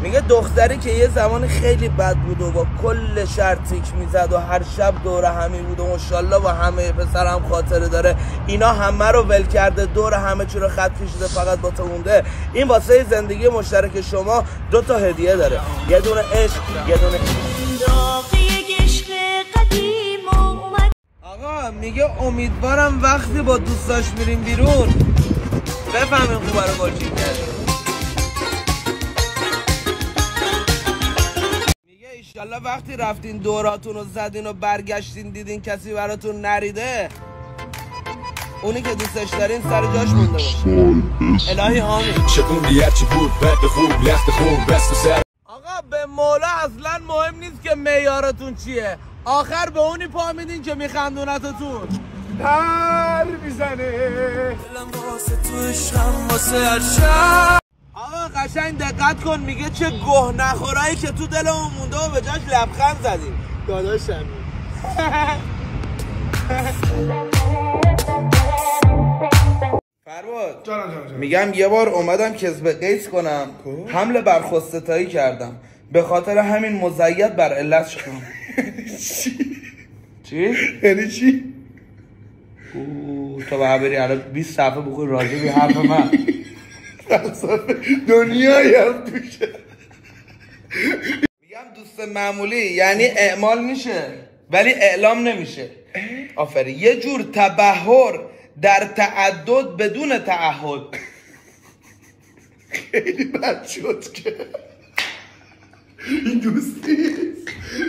میگه دختری که یه زمان خیلی بد بود و با کل شهر تیک میزد و هر شب دور همی بود و ماشاءالله با همه پسر هم خاطره داره، اینا همه رو ول کرده، دور همه چی رو خط کشیده، فقط با تو مونده. این واسه زندگی مشترک شما 2 تا هدیه داره، یه دونه عشق، یه دونه آقا میگه امیدوارم وقتی با دوستاش میریم بیرون بفهمین خوبه رو باشیم کردیم. میگه ایشالله وقتی رفتین دوراتون رو زدین و برگشتین دیدین کسی براتون نریده، اونی که دوستش دارین سر جاش مونده باشه. الهی آمین. آقا به مولا اصلا مهم نیست که معیارتون چیه، آخر به اونی پا میدین که میخندونتتون. پر میزنه آقا قشنگ دقت کن، میگه چه گوه نخورایی که تو دلمون مونده و به جاش لبخند زدیم. داداشم فرود جانم. میگم یه بار اومدم کذب قیس کنم، حمله بر خودستایی کردم، به خاطر همین مزید بر علت شدم. چی؟ یعنی چی؟ تو باید بری الان 20 صفحه بخوری راجع به حرف من. دنیایی هم توشه. میگم دوست معمولی یعنی اعمال میشه ولی اعلام نمیشه. آفرین. یه جور تبحر در تعدد بدون تعهد. خیلی بد شد که این دوستی